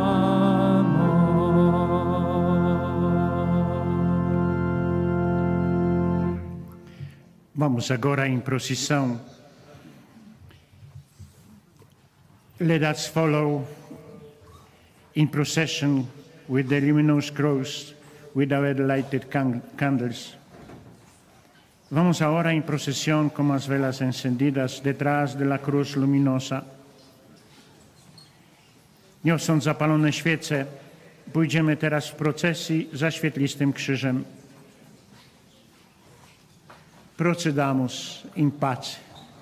amor. Vamos agora em procissão. Let us follow in procession with the luminous cross, with our lighted candles. Vamos ahora en procesión con las velas encendidas detrás de la cruz luminosa. Niosąc zapalone świece, pójdziemy teraz w procesji za świetlistym krzyżem. Procedamos in pace.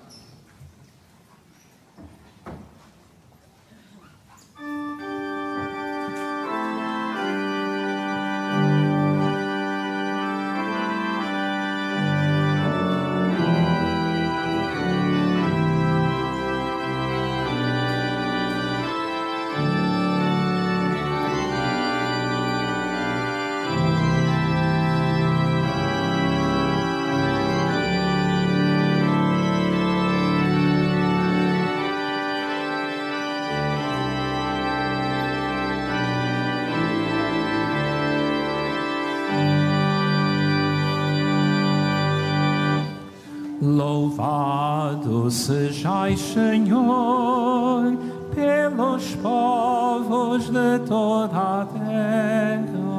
Louvado sejais, Senhor, pelos povos de toda a terra.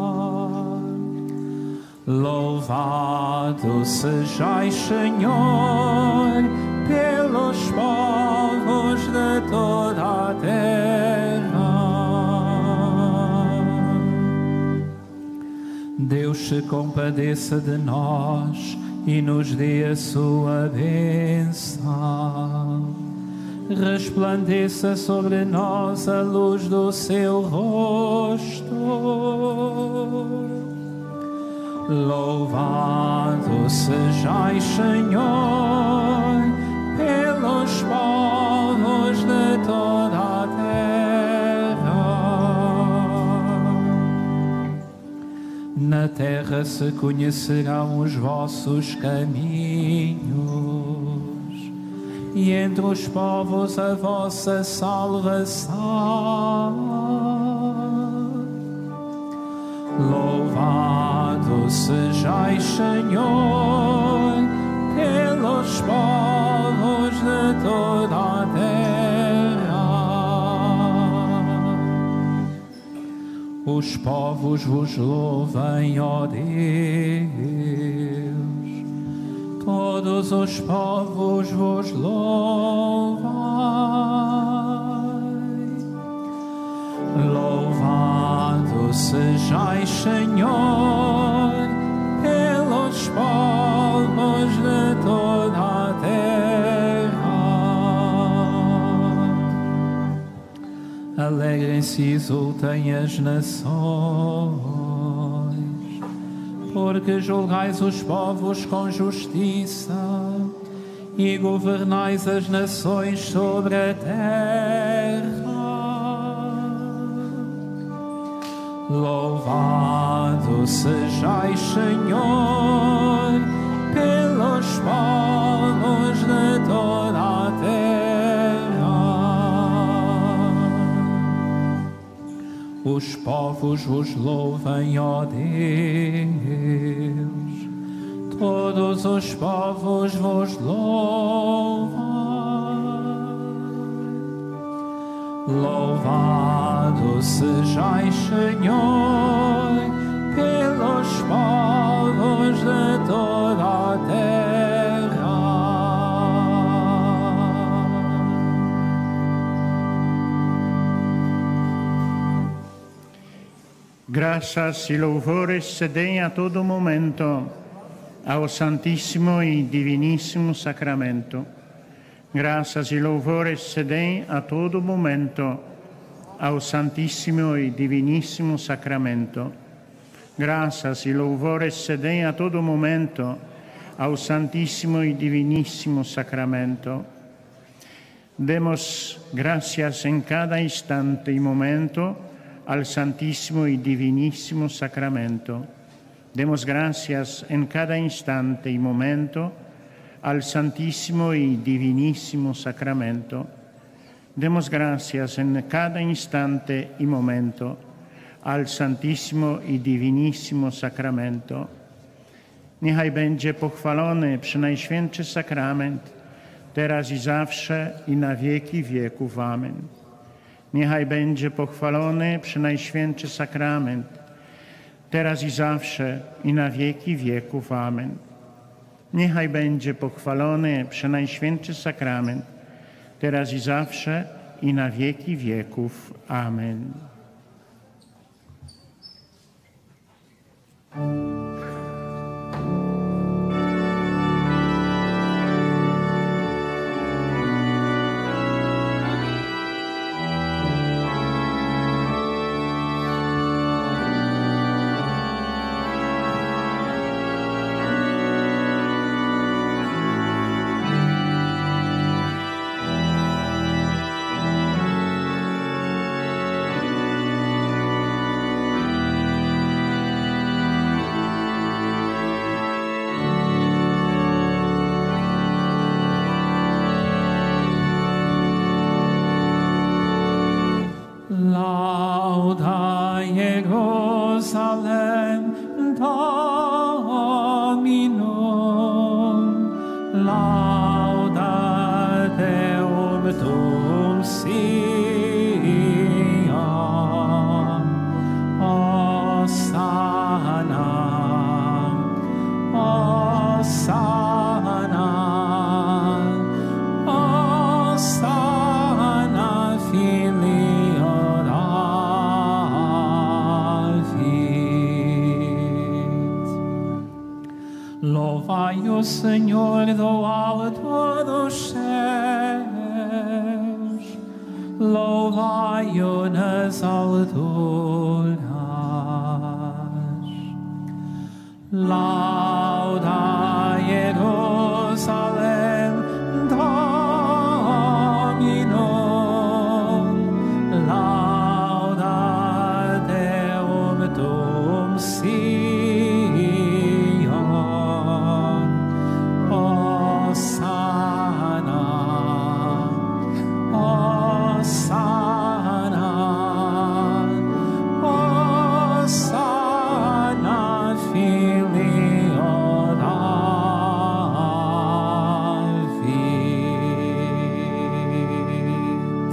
Louvado sejais, Senhor, pelos povos de toda a terra. Deus se compadeça de nós e nos dê a sua bênção. Resplandeça sobre nós a luz do seu rosto. Louvado sejais, Senhor, pelos povos de toda a terra. Na terra se conhecerão os vossos caminhos, e entre os povos a vossa salvação. Louvado sejais, Senhor, pelos povos de toda a terra. Os povos vos louvem, ó Deus, todos os povos vos louvem. Louvado sejais, Senhor, pelos povos de toda a terra. Alegrem-se e exultem as nações, porque julgais os povos com justiça e governais as nações sobre a terra. Louvado sejais, Senhor, pelos povos de toda a terra. Os povos vos louvem, ó Deus. Todos os povos vos louvam. Louvado sejais, Senhor, pelos povos de toda a terra. Graças e louvores se deem a todo momento ao Santíssimo e Diviníssimo Sacramento. Graças e louvores se deem a todo momento ao Santíssimo e Diviníssimo Sacramento. Graças e louvores se deem a todo momento ao Santíssimo e Diviníssimo Sacramento. Demos gracias en cada instante y momento al Santísimo y Divinísimo Sacramento. Demos gracias en cada instante y momento al Santísimo y Divinísimo Sacramento. Demos gracias en cada instante y momento al Santísimo i Divinísimo Sacramento. Niechaj będzie pochwalony Przenajświętszy Sakrament, teraz i zawsze i na wieki wieków. Amen. Niechaj będzie pochwalony Przenajświętszy Sakrament, teraz i zawsze i na wieki wieków. Amen. Niechaj będzie pochwalony Przenajświętszy Sakrament, teraz i zawsze i na wieki wieków. Amen. Lauda Jerusalem Dominum, lauda Deum dum Sion, Hosanna, Hosanna, Hosanna, Filio David. Louvai o Senhor do alto dos céus, louvai-o nas alturas. Lauda Jerusalem Dominum, lauda Deum dum Sion, Hosanna, Hosanna, Hosanna, Filio David.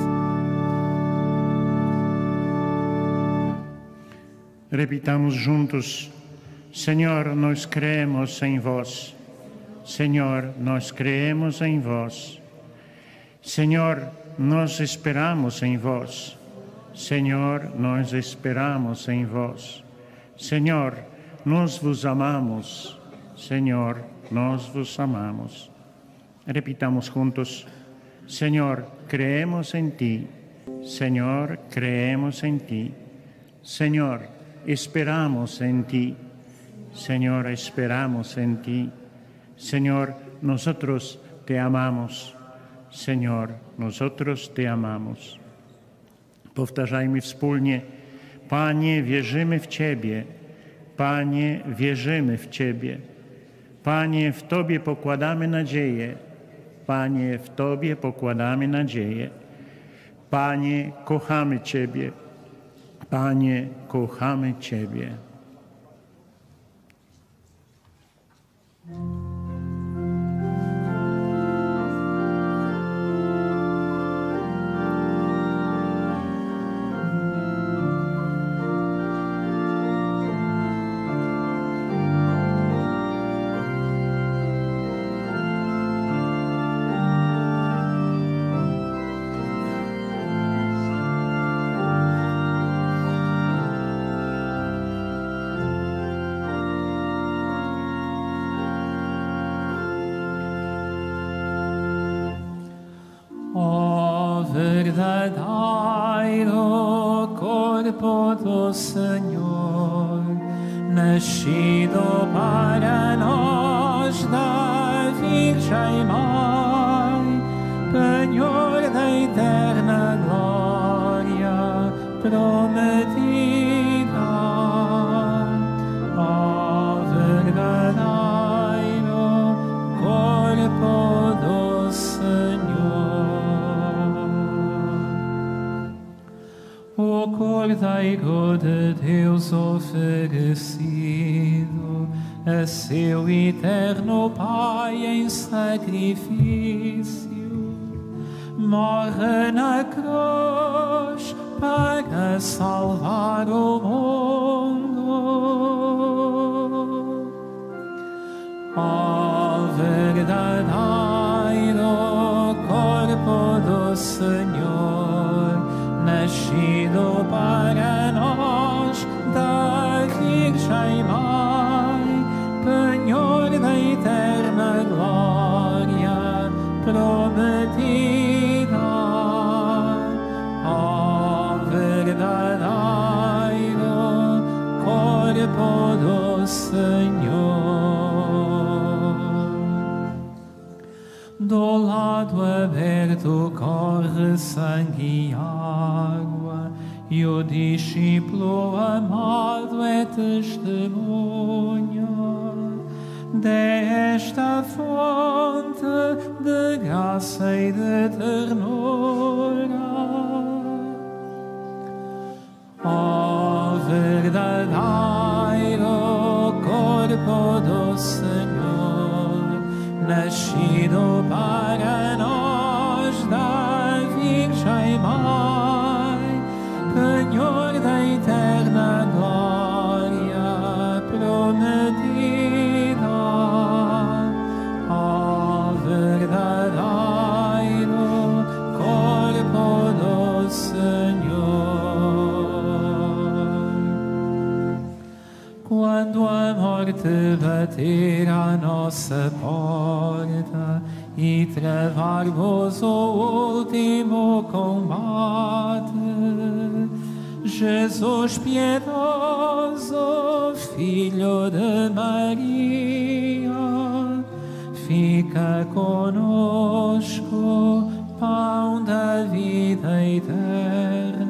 Repitamos juntos: Senhor, nós cremos em vós. Senhor, nós cremos em vós. Senhor, nós esperamos em vós. Senhor, nós esperamos em vós. Senhor, nós vos amamos. Senhor, nós vos amamos. Repitamos juntos: Senhor, creemos em ti. Senhor, creemos em ti. Senhor, esperamos em ti. Senhor, esperamos em ti. Senhor, nosotros te amamos. Senhor, nosotros te amamos. Powtarzajmy wspólnie: Panie, wierzymy w Ciebie. Panie, wierzymy w Ciebie. Panie, w Tobie pokładamy nadzieję. Panie, w Tobie pokładamy nadzieję. Panie, kochamy Ciebie. Panie, kochamy Ciebie. Verdadeiro corpo do Senhor, nascido para nós da Virgem Mãe, penhor da eterna glória prometida. Ó verdadeiro corpo do Senhor. O Cordeiro de Deus oferecido a seu eterno Pai em sacrifício, morre na cruz para salvar o mundo. Ó verdadeiro corpo do Senhor, nascido para nós da Virgem Mãe, penhor da eterna glória prometida. Ó verdadeiro corpo do Senhor. Do lado aberto corre sangue e água, e o discípulo amado é testemunha desta fonte de graça e de ternura. Ó verdadeiro corpo do Senhor, nascido para nós da Virgem Mãe, penhor da eterna glória prometida. Ó verdadeiro corpo do Senhor. Quando a morte bater à nossa porta e travarmos o último combate, Jesus piedoso, Filho de Maria, fica conosco, pão da vida eterna.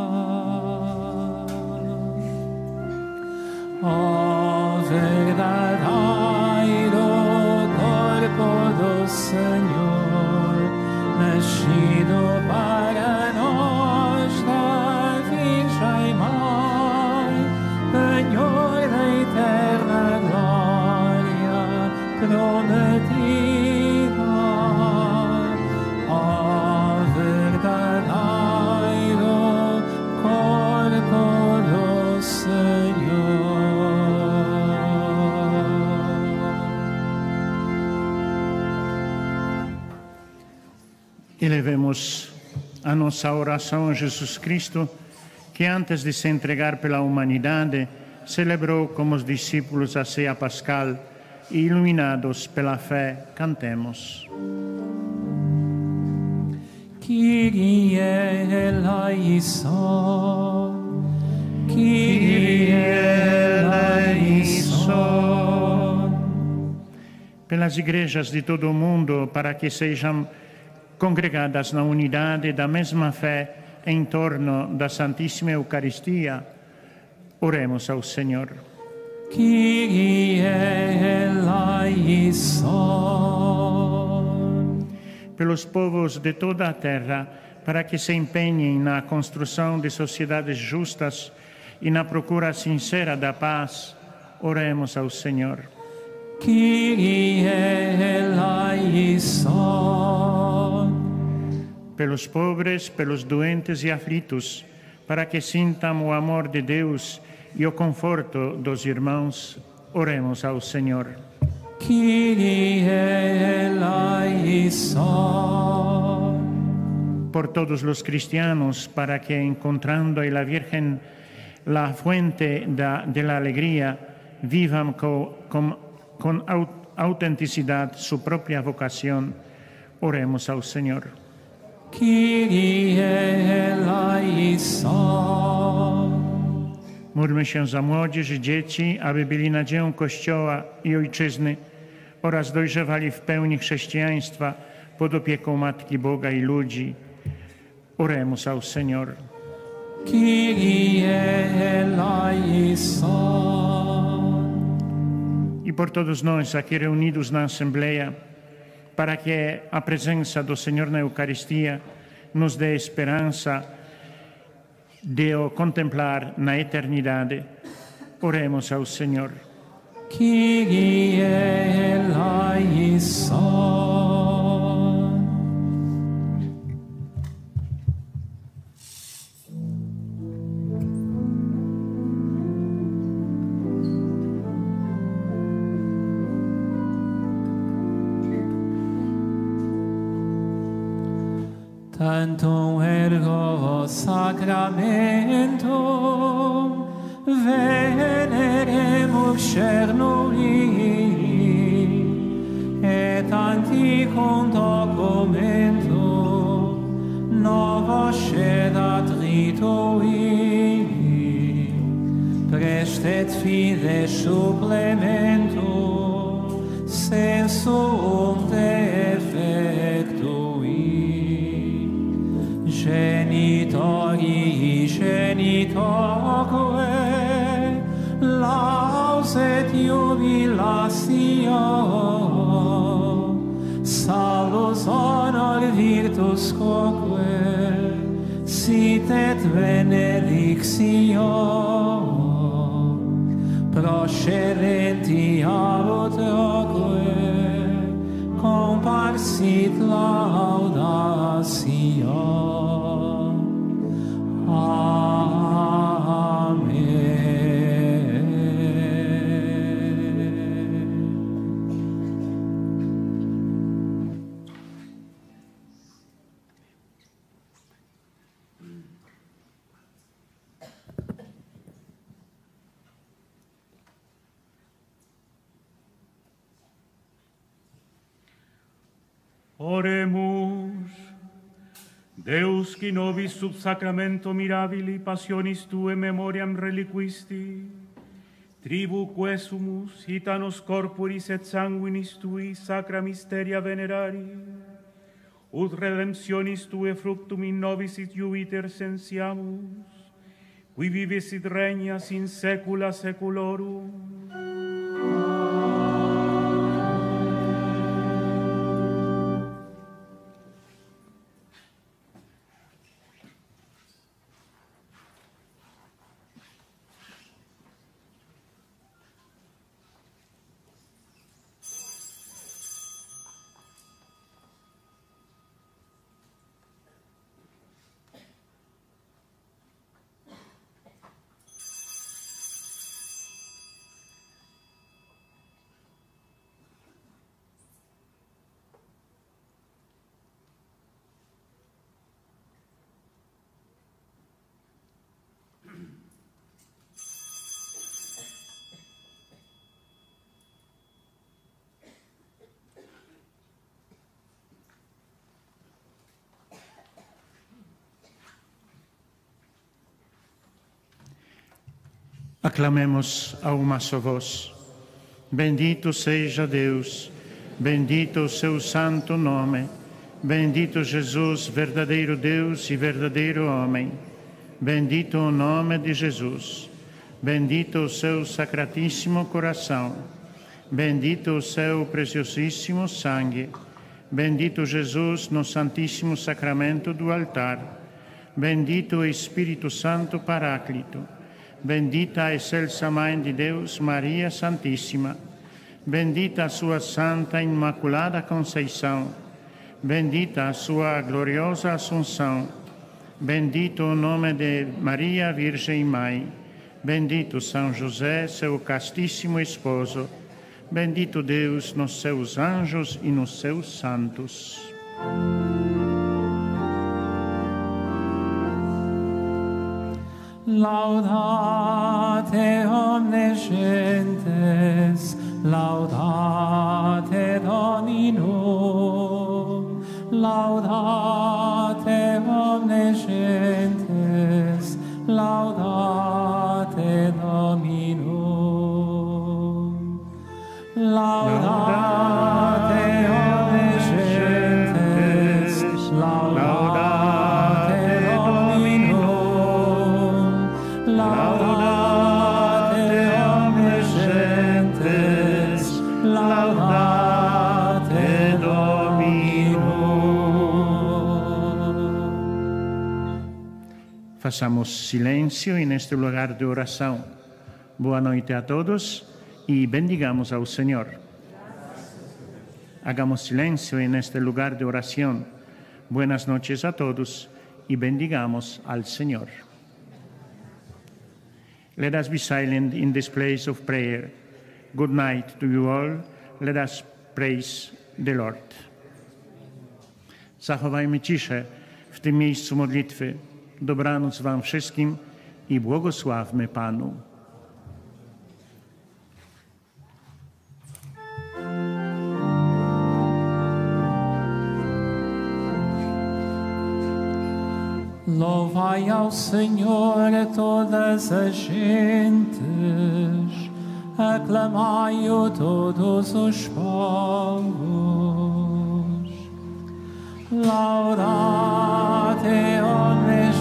Ó verdadeiro corpo do Senhor, nascido para nós da Virgem Mãe, penhor da eterna glória prometida. Ó verdadeiro corpo do Senhor. Elevemos a nossa oração a Jesus Cristo, que antes de se entregar pela humanidade, celebrou como os discípulos a ceia pascal e, iluminados pela fé, cantemos. Kyrie eleison, Kyrie eleison. Pelas igrejas de todo o mundo, para que sejam congregadas na unidade da mesma fé em torno da Santíssima Eucaristia, oremos ao Senhor. Kyrie eleison. Pelos povos de toda a terra, para que se empenhem na construção de sociedades justas e na procura sincera da paz, oremos ao Senhor. Kyrie eleison. Pelos pobres, pelos doentes e aflitos, para que sintam o amor de Deus e o conforto dos irmãos, oremos ao Senhor. Kyrie eleison. Por todos los cristianos, para que encontrando en la Virgen la fuente de la alegría, vivan con autenticidad su propia vocación, oremos al Señor. Kyrie eleison. Módlmy się za młodzież i dzieci, aby byli nadzieją Kościoła i Ojczyzny oraz dojrzewali w pełni chrześcijaństwa pod opieką Matki Boga i ludzi. Oremos ao Senhor. Kyrie eleison. E por todos nós aqui reunidos na Assembleia, para que a presença do Senhor na Eucaristia nos dê esperança de o contemplar na eternidade, oremos ao Senhor. Kyrie eleison. Tantum ergo sacramentum veneremus cernuli et antiquum documentum novo scedat ritui prestet fide supplementum sensum de effectui genitori genitoque laus et jubilatio salus honor virtus quoque sit et benedictio procedenti abutroque comparsit laudatio. Oremus. Deus qui nobis sub sacramento mirabili passionis Tue memoriam reliquisti, tribuque sumus gitanos corporis et sanguinis Tui sacra mysteria venerari, ut redemptionis Tue fructum in nobis et iuviter sensiamus, qui vivis et regnas in saecula saeculorum. Aclamemos a uma só voz. Bendito seja Deus, bendito o seu santo nome, bendito Jesus, verdadeiro Deus e verdadeiro homem. Bendito o nome de Jesus, bendito o seu sacratíssimo coração, bendito o seu preciosíssimo sangue, Bendito Jesus no Santíssimo Sacramento do altar. Bendito o Espírito Santo Paráclito. Bendita a excelsa Mãe de Deus, Maria Santíssima. Bendita a sua Santa Imaculada Conceição. Bendita a sua gloriosa Assunção. Bendito o nome de Maria Virgem Mãe. Bendito São José, seu castíssimo esposo. Bendito Deus nos seus anjos e nos seus santos. Laudate omnes gentes, laudate Dominum, laudate omnes gentes, laudate Dominum, laudate omnes gentes, laudate Dominum, laudate omnes gentes, laudate Dominum. Façamos silêncio neste lugar de oração. Boa noite a todos e bendigamos ao Senhor. Hagamos silêncio neste lugar de oração. Buenas noches a todos e bendigamos ao Senhor. Let us be silent in this place of prayer. Good night to you all. Let us praise the Lord. Zachowajmy ciszę w tym miejscu modlitwy. Dobranoc wam wszystkim i błogosławmy Panu. Louvai ao Senhor todas as gentes, aclamai-o todos os povos. Laudate omnes